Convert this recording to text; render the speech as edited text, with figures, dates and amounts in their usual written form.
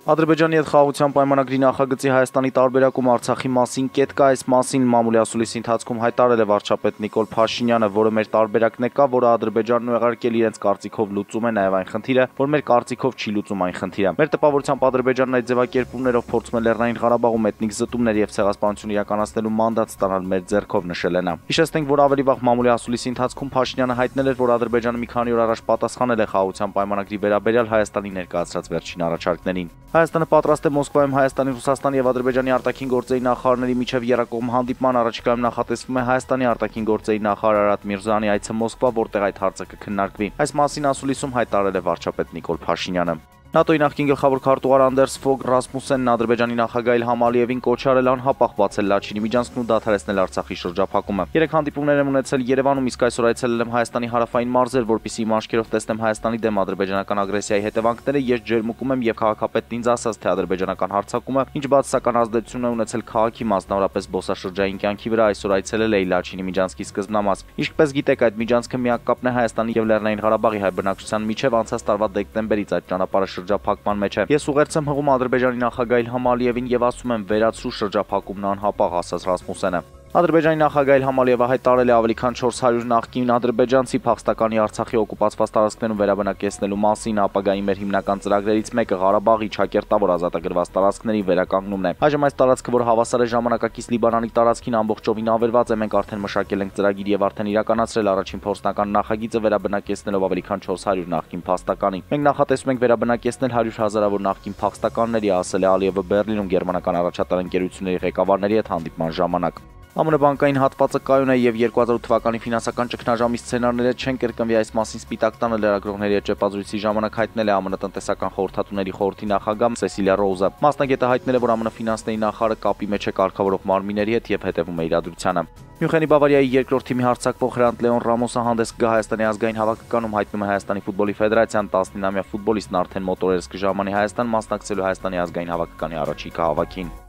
Ադրբեջանի հետ խաղաղության պայմանագրի նախագծի Հայաստանի տարբերակում Արցախի մասին կետկա այս մասին մամուլի ասուլիսի ընթացքում հայտարարել է վարչապետ Նիկոլ Փաշինյանը, որը մեր տարբերակն է կա, որը Ադրբեջանն ուղարկել իրենց կարծիքով լուծում է նաև այն խնդիրը, որ մեր կարծիքով չի լուծում այն խնդիրը։ Մեր տպավորությամբ Ադրբեջանն այդ ձևակերպումներով փորձում է Լեռնային Ղարաբաղում էթնիկ զտումներ եւ ցեղասպանություն իրականացնելու մանդատ ստանալ մեր ձեռքով, նշել է նա։ Հիշեցնենք, որ ավելի վաղ մամուլի ասուլիսի ընթացքում Փաշինյանը հայտնել էր, որ Ադրբեջանը մի քանի օր առաջ պատասխանել է խաղաղության պայմանագրի վերաբերյալ Հայաստանի ներկայացրած վերջին առաջարկներին։ Հայաստանը պատրաստ է Մոսկվայում Հայաստանի, Ռուսաստանի եւ Ադրբեջանի արտաքին գործերի նախարարների միջև երկկողմ հանդիպման առաջիկայում նախատեսվում է Հայաստանի արտաքին գործերի նախարար Արարատ Միրզոյանի այցը Մոսկվա, որտեղ այդ հարցը կքննարկվի։ Այս մասին ասուլիսում հայտարարել է վարչապետ Նիկոլ Փաշինյանը։ ՆԱՏՕ-ի նախկին գլխավոր քարտուղար Անդերս Ֆոգ Ռասմուսենն Ադրբեջանի նախագահ Իլհամ Ալիևին կոչ արել անհապաղ բացել Լաչինի միջանցքն ու դադարեցնել Արցախի շրջափակումը։ Երեք հանդիպումներ եմ ունեցել Երևանում, իսկ այսօր այցելել եմ Հայաստանի հարավային մարզեր, որպեսզի իմ աչքերով տեսնեմ Հայաստանի դեմ ադրբեջանական ագրեսիայի հետևանքները։ Ես ջերմուկում եմ եւ քաղաքապետն ինձ ասաց, թե ադրբեջանական հարձակումը ինչ բացասական ազդեցություն է ունեցել քաղաքի, մասնավորապես զբոսաշրջային կյանքի վրա։ Այսօր այցելել էի Լաչինի միջանցքի սկզբնամաս։ Ինչպես գիտեք, այդ միջանցքը միակ կապն է Հայաստանի եւ Լեռնային Ղարաբաղի հայ բնակչության միջև անցած տարվա դեկտեմբերից այդ ճանապարհը շրջափակման մեջ է։ Ես ուղերձ եմ հղում Ադրբեջանի նախագահ Իլհամ Ալիևին եւ ասում եմ վերացրու շրջափակումն անհապաղ, ասաց Ռասմուսենը։ Ադրբեջանի նախագահ Իլհամ Ալիևը հայտարարել է ավելի քան 400 նախկին ադրբեջանցի փախստականի Արցախի օկուպացված տարածքներում վերաբնակեցնելու մասին։ Ապագայի մեր հիմնական ծրագրերից մեկը Ղարաբաղի չակերտավոր ազատագրված տարածքների վերականգնումն է։ Այժմ այս տարածքը, որ հավասար է ժամանակակից Լիբանանի տարածքին, ամբողջովին ավերված է։ Մենք արդեն մշակել ենք ծրագիր եւ արդեն իրականացրել առաջին փորձնական նախագիծը վերաբնակեցնելով ավելի քան 400 նախկին փախստականի։ Մենք նախատեսում ենք վերաբնակեցնել 100 հազարավոր նախկին փախստականների, ասել է Ալիևը Բեռլինում գերմանական առաջատար ընկերությունների ղեկավարների հետ հանդիպման ժամանակ։ ԱՄՆ բանկային հատվածը կայուն է եւ 2008 թվականի ֆինանսական ճգնաժամի սցենարները չեն կրկնվի։ Այս մասին Սպիտակ տանը լրագրողների հետ ճեպազրույցի ժամանակ հայտնել է ԱՄՆ տնտեսական խորհրդատուների խորհրդի նախագահ Սեսիլիա Ռոուզը։ Մասնագետը հայտնել է, որ ԱՄՆ ֆինանսների նախարարը կապի մեջ է կարգավորող մարմինների հետ եւ հետևում է իրադրությանը։ Մյունխենի Բավարիայի երկրորդ թիմի հարձակվող Հրանտ Լեոն Ռամոսը հանդես կգա Հայաստանի ազգային հավաքականում, հայտնում է Հայաստանի ֆուտբոլի ֆեդերացիան։ 19-ամյա ֆուտբոլիստն արդեն մոտորերս կժամանի Հայաստան մասնակցելու Հայաստանի ազգային հավաքականի առաջիկա հավաքին։